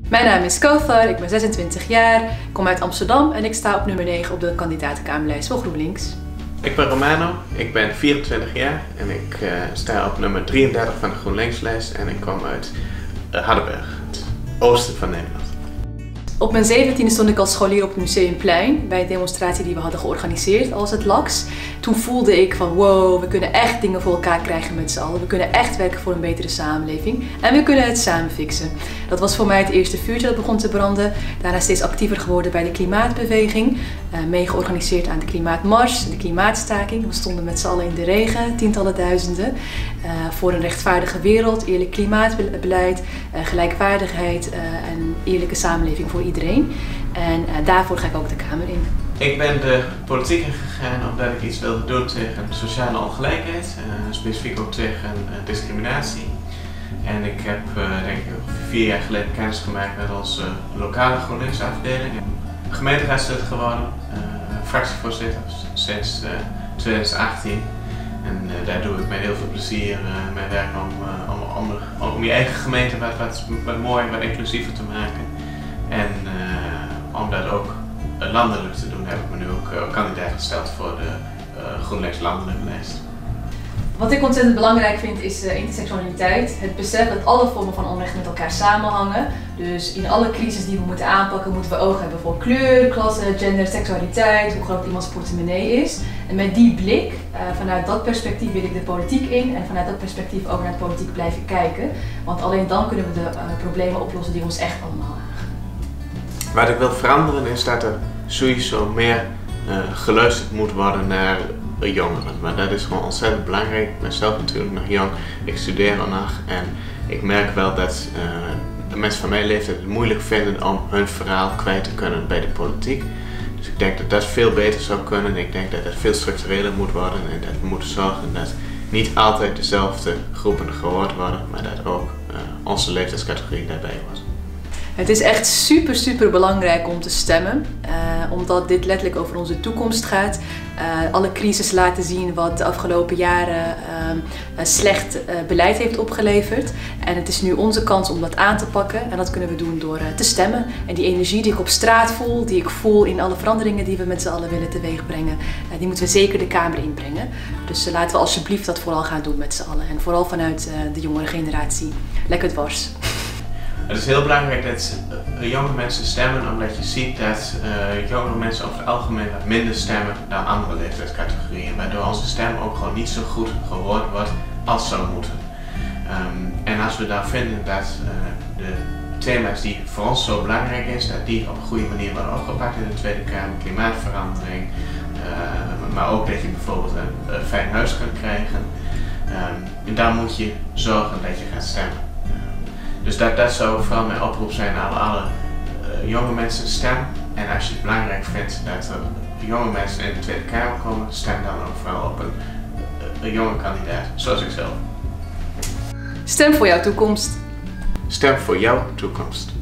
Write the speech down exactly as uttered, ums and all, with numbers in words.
Mijn naam is Kauthar, ik ben zesentwintig jaar, ik kom uit Amsterdam en ik sta op nummer negen op de kandidatenkamerlijst van GroenLinks. Ik ben Romano, ik ben vierentwintig jaar en ik uh, sta op nummer drieëndertig van de GroenLinks-lijst en ik kom uit uh, Hardenberg, het oosten van Nederland. Op mijn zeventiende stond ik als scholier op het Museumplein bij een demonstratie die we hadden georganiseerd als het L A X. Toen voelde ik van wow, we kunnen echt dingen voor elkaar krijgen met z'n allen. We kunnen echt werken voor een betere samenleving en we kunnen het samen fixen. Dat was voor mij het eerste vuurtje dat begon te branden. Daarna steeds actiever geworden bij de klimaatbeweging. Uh, mee georganiseerd aan de klimaatmars, de klimaatstaking. We stonden met z'n allen in de regen, tientallen duizenden. Uh, voor een rechtvaardige wereld, eerlijk klimaatbeleid, uh, gelijkwaardigheid uh, en eerlijke samenleving voor iedereen. En uh, daarvoor ga ik ook de Kamer in. Ik ben de politiek ingegaan omdat ik iets wilde doen tegen sociale ongelijkheid, uh, specifiek ook tegen uh, discriminatie. En ik heb uh, denk ik vier jaar geleden kennis gemaakt met onze uh, lokale GroenLinks afdeling. Gemeenteraadslid geworden, uh, fractievoorzitter sinds uh, twintig achttien. En uh, daar doe ik met heel veel plezier uh, mijn werk om, uh, om, om, om, om je eigen gemeente wat, wat, wat mooier, wat inclusiever te maken. En uh, om dat ook uh, landelijk te doen heb ik me nu ook uh, kandidaat gesteld voor de uh, GroenLinks landelijke lijst. Wat ik ontzettend belangrijk vind is uh, intersectionaliteit. Het besef dat alle vormen van onrecht met elkaar samenhangen. Dus in alle crisis die we moeten aanpakken moeten we oog hebben voor kleur, klasse, gender, seksualiteit, hoe groot iemands portemonnee is. En met die blik, uh, vanuit dat perspectief wil ik de politiek in en vanuit dat perspectief ook naar de politiek blijven kijken. Want alleen dan kunnen we de uh, problemen oplossen die ons echt allemaal aangaan. Wat ik wil veranderen is dat er sowieso meer uh, geluisterd moet worden naar jongeren, maar dat is gewoon ontzettend belangrijk. Ik ben zelf natuurlijk nog jong, ik studeer al nog en ik merk wel dat uh, de mensen van mijn leeftijd het moeilijk vinden om hun verhaal kwijt te kunnen bij de politiek. Dus ik denk dat dat veel beter zou kunnen. Ik denk dat het veel structureler moet worden en dat we moeten zorgen dat niet altijd dezelfde groepen gehoord worden, maar dat ook uh, onze leeftijdscategorie daarbij wordt. Het is echt super super belangrijk om te stemmen, uh, omdat dit letterlijk over onze toekomst gaat. Uh, alle crisis laten zien wat de afgelopen jaren uh, uh, slecht uh, beleid heeft opgeleverd. En het is nu onze kans om dat aan te pakken en dat kunnen we doen door uh, te stemmen. En die energie die ik op straat voel, die ik voel in alle veranderingen die we met z'n allen willen teweegbrengen, uh, die moeten we zeker de Kamer inbrengen. Dus uh, laten we alsjeblieft dat vooral gaan doen met z'n allen en vooral vanuit uh, de jongere generatie. Lekker dwars. Het is heel belangrijk dat uh, jonge mensen stemmen, omdat je ziet dat uh, jongere mensen over het algemeen wat minder stemmen dan andere leeftijdscategorieën, waardoor onze stem ook gewoon niet zo goed gehoord wordt als zou moeten. Um, en als we dan vinden dat uh, de thema's die voor ons zo belangrijk is, dat die op een goede manier worden opgepakt in de Tweede Kamer, klimaatverandering, uh, maar ook dat je bijvoorbeeld een, een fijn huis kan krijgen, um, en dan moet je zorgen dat je gaat stemmen. Dus dat, dat zou vooral mijn oproep zijn aan alle uh, jonge mensen, stem. En als je het belangrijk vindt dat er jonge mensen in de Tweede Kamer komen, stem dan ook vooral op een, een jonge kandidaat, zoals ik zelf. Stem voor jouw toekomst. Stem voor jouw toekomst.